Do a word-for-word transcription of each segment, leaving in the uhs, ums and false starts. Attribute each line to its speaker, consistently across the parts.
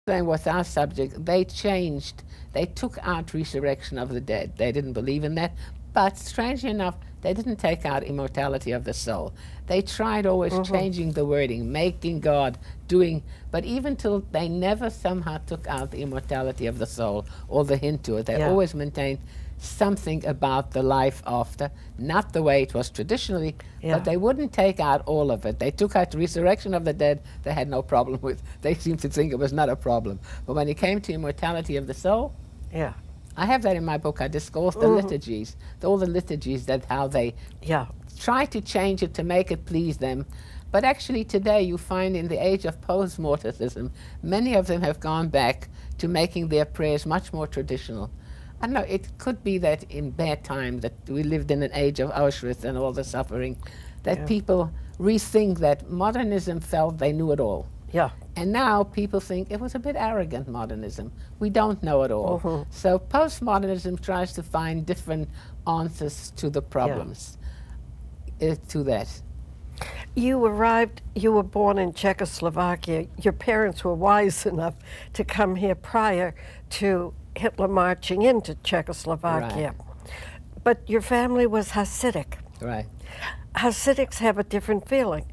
Speaker 1: Same with our subject, they changed. They took out resurrection of the dead. They didn't believe in that. But strangely enough, they didn't take out immortality of the soul. They tried always
Speaker 2: Mm-hmm.
Speaker 1: changing the wording, making God, doing, but even till they never somehow took out the immortality of the soul or the hint to it. They
Speaker 2: Yeah.
Speaker 1: always maintained something about the life after, not the way it was traditionally,
Speaker 2: Yeah.
Speaker 1: but they wouldn't take out all of it. They took out the resurrection of the dead, they had no problem with. They seemed to think it was not a problem. But when it came to immortality of the soul,
Speaker 2: Yeah.
Speaker 1: I have that in my book. I discuss the liturgies, all the liturgies, that how they
Speaker 2: Yeah.
Speaker 1: try to change it to make it please them. But actually today you find in the age of post-mortism, many of them have gone back to making their prayers much more traditional. I don't know, it could be that in bad time, that we lived in an age of Auschwitz and all the suffering, that
Speaker 2: Yeah.
Speaker 1: people rethink that modernism felt they knew it all.
Speaker 2: Yeah.
Speaker 1: And now people think it was a bit arrogant, modernism. We don't know it all.
Speaker 2: Mhm.
Speaker 1: So postmodernism tries to find different answers to the problems, uh, to that.
Speaker 2: You arrived, you were born in Czechoslovakia. Your parents were wise enough to come here prior to Hitler marching into Czechoslovakia. But your family was Hasidic.
Speaker 1: Right.
Speaker 2: Hasidics have a different feeling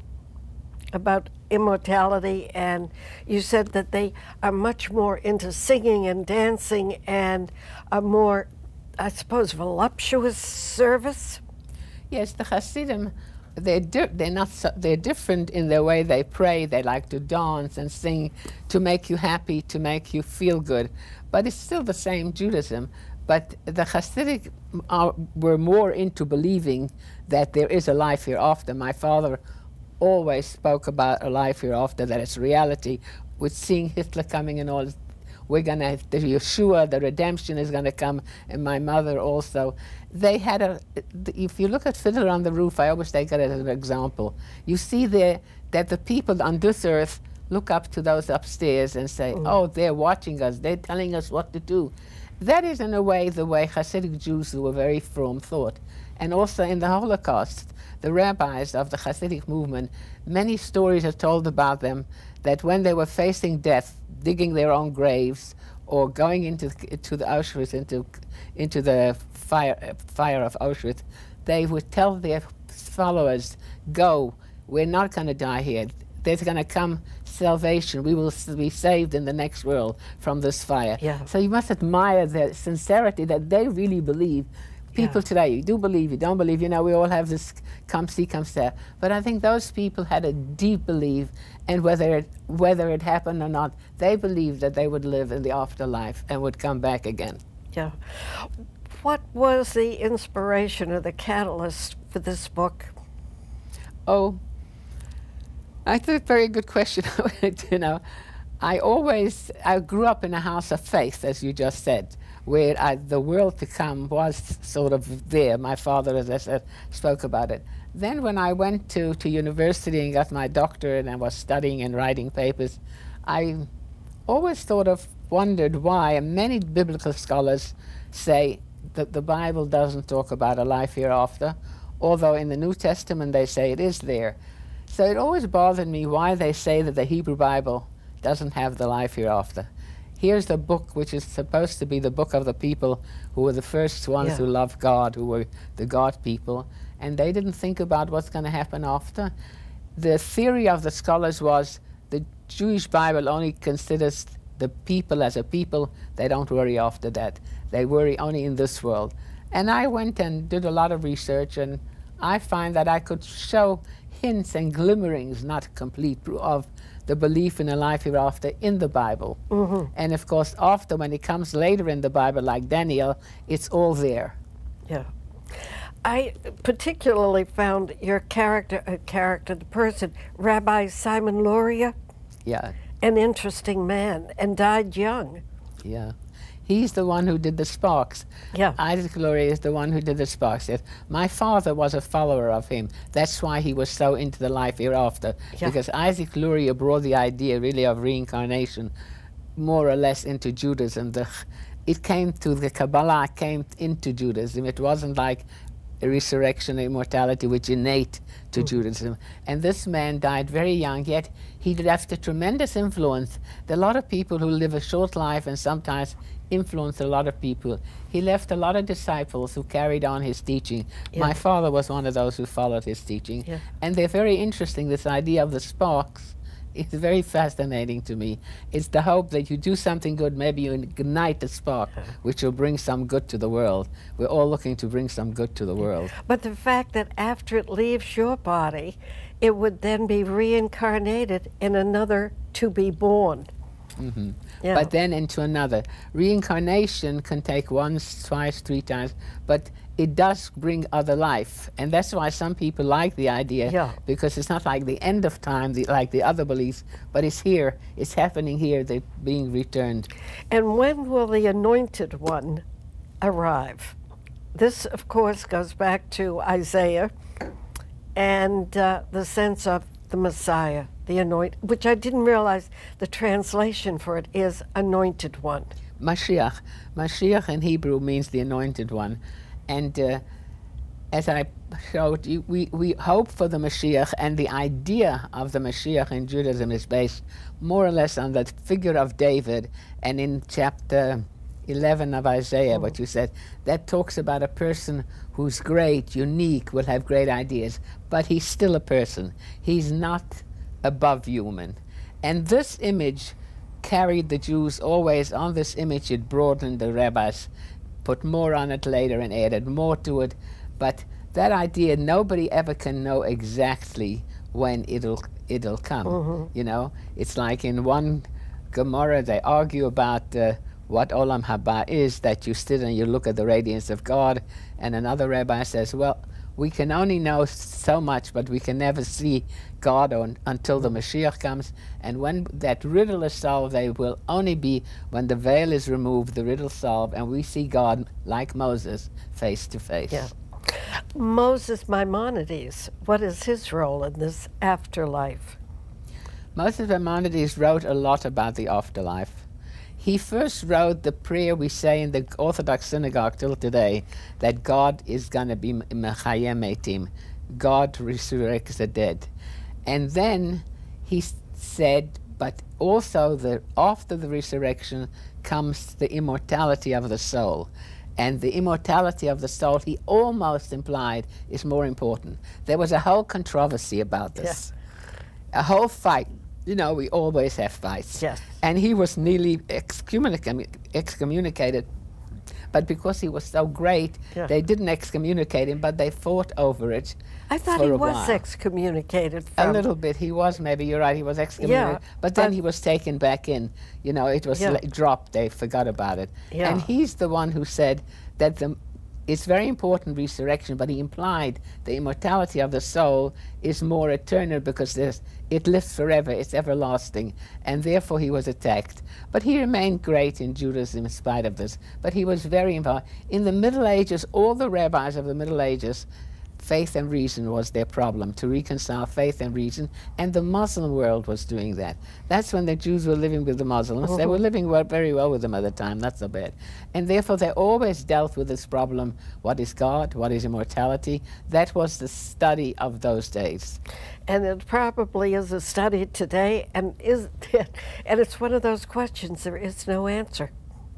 Speaker 2: about immortality, and you said that they are much more into singing and dancing and a more, I suppose, voluptuous service.
Speaker 1: Yes, the Hasidim, they're, di they're, not so, they're different in the way they pray. They like to dance and sing to make you happy, to make you feel good. But it's still the same Judaism. But the Hasidic are, were more into believing that there is a life hereafter. My father always spoke about a life hereafter, that it's reality. With seeing Hitler coming and all, we're going to, the Yeshua, the redemption is going to come, and my mother also. They had a, if you look at Fiddler on the Roof, I always take it as an example. You see there that the people on this earth look up to those upstairs and say, mm. oh, they're watching us, they're telling us what to do. That is, in a way, the way Hasidic Jews who were very frum thought. And also in the Holocaust, the rabbis of the Hasidic movement, many stories are told about them, that when they were facing death, digging their own graves, or going into to the Auschwitz, into into the fire uh, fire of Auschwitz, they would tell their followers, "Go, we're not going to die here. There's going to come salvation. We will be saved in the next world from this fire."
Speaker 2: Yeah.
Speaker 1: So you must admire their sincerity, that they really believe. People
Speaker 2: Yeah.
Speaker 1: today, you do believe, you don't believe, you know, we all have this come see, come say. But I think those people had a deep belief, and whether it, whether it happened or not, they believed that they would live in the afterlife and would come back again.
Speaker 2: Yeah. What was the inspiration or the catalyst for this book?
Speaker 1: Oh, I think a very good question. You know, I always, I grew up in a house of faith, as you just said, where I, the world to come was sort of there. My father, as I said, spoke about it. Then when I went to, to university and got my doctorate and was studying and writing papers, I always sort of wondered why, and many biblical scholars say that the Bible doesn't talk about a life hereafter, although in the New Testament they say it is there. So it always bothered me why they say that the Hebrew Bible doesn't have the life hereafter. Here's the book which is supposed to be the book of the people who were the first ones
Speaker 2: Yeah.
Speaker 1: who loved God, who were the God people, and they didn't think about what's going to happen after. The theory of the scholars was the Jewish Bible only considers the people as a people. They don't worry after that. They worry only in this world. And I went and did a lot of research, and I find that I could show hints and glimmerings, not complete, of the belief in a life hereafter in the Bible.
Speaker 2: Mm-hmm.
Speaker 1: And of course, after, when it comes later in the Bible, like Daniel, it's all there.
Speaker 2: Yeah. I particularly found your character, uh, character, the person, Rabbi Simon Luria,
Speaker 1: Yeah,
Speaker 2: an interesting man, and died young.
Speaker 1: yeah. He's the one who did the sparks.
Speaker 2: Yeah.
Speaker 1: Isaac Luria is the one who did the sparks. Yes. My father was a follower of him. That's why he was so into the life hereafter.
Speaker 2: Yeah.
Speaker 1: Because Isaac Luria brought the idea really of reincarnation more or less into Judaism. The, it came to the Kabbalah, came into Judaism. It wasn't like resurrection, immortality, which innate to mm. Judaism. And this man died very young, yet he left a tremendous influence. There are a lot of people who live a short life and sometimes influence a lot of people. He left a lot of disciples who carried on his teaching. Yeah. My father was one of those who followed his teaching. Yeah. And they're very interesting. This idea of the sparks is very fascinating to me. It's the hope that you do something good, maybe you ignite a spark, which will bring some good to the world. We're all looking to bring some good to the world.
Speaker 2: But the fact that after it leaves your body, it would then be reincarnated in another to be born.
Speaker 1: Mm-hmm. Yeah. But then into another. Reincarnation can take once, twice, three times, but it does bring other life. And that's why some people like the idea, yeah. because it's not like the end of time, the, like the other beliefs, but it's here, it's happening here, they're being returned.
Speaker 2: And when will the Anointed One arrive? This, of course, goes back to Isaiah and uh, the sense of the Messiah, the anointed, which I didn't realize the translation for it is Anointed One.
Speaker 1: Mashiach. Mashiach in Hebrew means the Anointed One. And uh, as I showed you, we, we hope for the Mashiach, and the idea of the Mashiach in Judaism is based more or less on the figure of David. And in chapter eleven of Isaiah, mm. what you said, that talks about a person who's great, unique, will have great ideas, but he's still a person. He's not above human. And this image carried the Jews always on this image. It broadened the rabbis, put more on it later and added more to it. But that idea, nobody ever can know exactly when it'll it'll come. Mm-hmm. You know, it's like in one Gemara they argue about uh, what Olam Haba is, that you sit and you look at the radiance of God, and another rabbi says, well, we can only know so much, but we can never see God on, until the Mashiach comes. And when that riddle is solved, they will only be when the veil is removed, the riddle solved, and we see God, like Moses, face to face.
Speaker 2: Yeah. Moses Maimonides, what is his role in this afterlife?
Speaker 1: Moses Maimonides wrote a lot about the afterlife. He first wrote the prayer we say in the Orthodox synagogue till today, that God is going to be Mechayem Etim. God resurrects the dead. And then he said, but also the, after the resurrection comes the immortality of the soul. And the immortality of the soul, he almost implied, is more important. There was a whole controversy about this, yeah. a whole fight. You know, we always have fights.
Speaker 2: Yes.
Speaker 1: And he was nearly excommunic excommunicated. But because he was so great, yeah. they didn't excommunicate him, but they fought over it.
Speaker 2: I thought he was while. excommunicated.
Speaker 1: From a little bit. He was, maybe, you're right, he was excommunicated. Yeah, but then but he was taken back in. You know, it was yeah. dropped. They forgot about it. Yeah. And he's the one who said that the it's very important, resurrection, but he implied the immortality of the soul is more eternal because there's, it lives forever, it's everlasting, and therefore he was attacked. But he remained great in Judaism in spite of this. But he was very involved. In the Middle Ages, all the rabbis of the Middle Ages, faith and reason was their problem, to reconcile faith and reason, and the Muslim world was doing that. That's when the Jews were living with the Muslims. Mm-hmm. They were living well, very well with them at the time, not so bad. And therefore they always dealt with this problem, what is God, what is immortality? That was the study of those days.
Speaker 2: And it probably is a study today, and is and it's one of those questions there is no answer.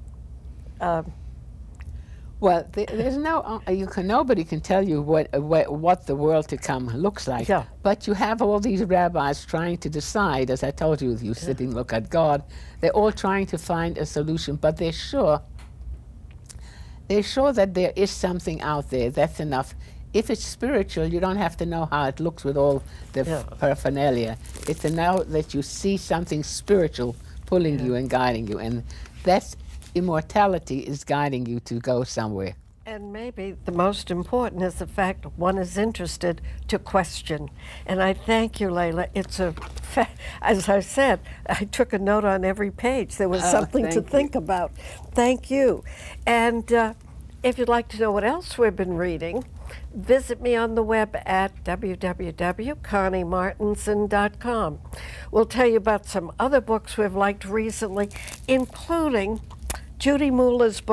Speaker 2: Um,
Speaker 1: Well, th there's no, uh, you can, nobody can tell you what, uh, wh what the world to come looks like.
Speaker 2: Yeah.
Speaker 1: But you have all these rabbis trying to decide, as I told you, you yeah. sit and look at God, they're all trying to find a solution, but they're sure, they're sure that there is something out there, that's enough. If it's spiritual, you don't have to know how it looks with all the yeah. paraphernalia. It's to know that you see something spiritual pulling yeah. you and guiding you, and that's immortality is guiding you to go somewhere.
Speaker 2: And maybe the most important is the fact one is interested to question. And I thank you, Leila. It's a, as I said, I took a note on every page. There was oh, something to you. think about. Thank you. And uh, if you'd like to know what else we've been reading, visit me on the web at w w w dot connie martinson dot com. We'll tell you about some other books we've liked recently, including Judy Muller's book,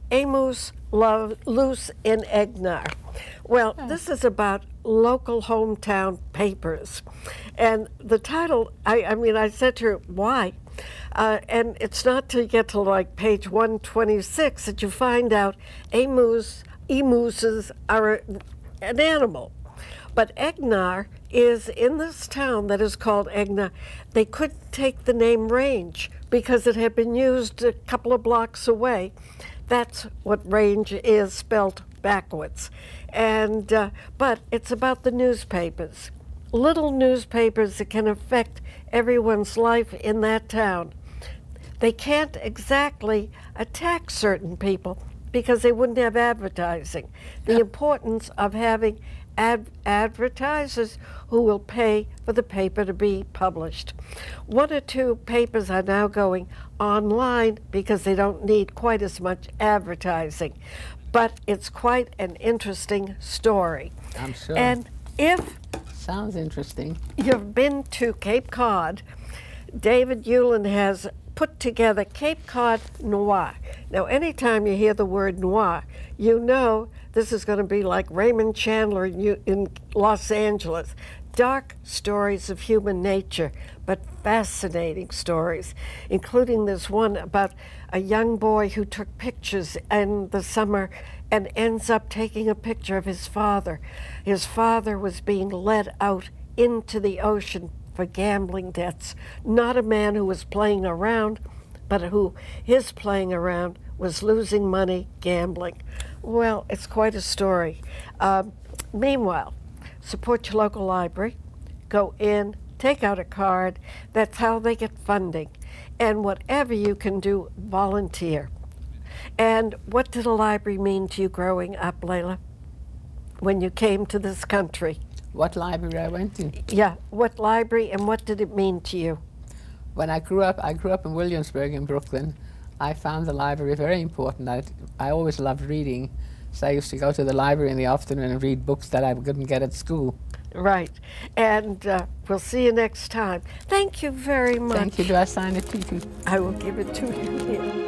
Speaker 2: A Moose Lo- Loose in Egnar. Well, this is about local hometown papers. And the title, I, I mean, I said to her, why? Uh, and it's not till you get to like page one twenty-six that you find out emus, emuses are a, an animal. But Egnar is in this town that is called Egnar. They couldn't take the name Range because it had been used a couple of blocks away. That's what Range is spelled backwards. And uh, but it's about the newspapers, little newspapers that can affect everyone's life in that town. They can't exactly attack certain people because they wouldn't have advertising. The importance of having ad advertisers who will pay for the paper to be published. One or two papers are now going online because they don't need quite as much advertising. But it's quite an interesting story.
Speaker 1: I'm sure.
Speaker 2: And if
Speaker 1: Sounds interesting.
Speaker 2: you've been to Cape Cod, David Hewlin has put together Cape Cod Noir. Now, anytime you hear the word noir, you know this is going to be like Raymond Chandler in, U in Los Angeles. Dark stories of human nature, but fascinating stories, including this one about a young boy who took pictures in the summer and ends up taking a picture of his father. His father was being led out into the ocean for gambling debts. Not a man who was playing around, but who his playing around was losing money gambling. Well, it's quite a story. Um, meanwhile, support your local library. Go in, take out a card. That's how they get funding. And whatever you can do, volunteer. And what did a library mean to you growing up, Layla, when you came to this country?
Speaker 1: What library I went to?
Speaker 2: Yeah, what library and what did it mean to you?
Speaker 1: When I grew up, I grew up in Williamsburg in Brooklyn. I found the library very important. I, I always loved reading, so I used to go to the library in the afternoon and read books that I couldn't get at school.
Speaker 2: Right. And uh, we'll see you next time. Thank you very much.
Speaker 1: Thank you. Do I sign it to you?
Speaker 2: I will give it to you here.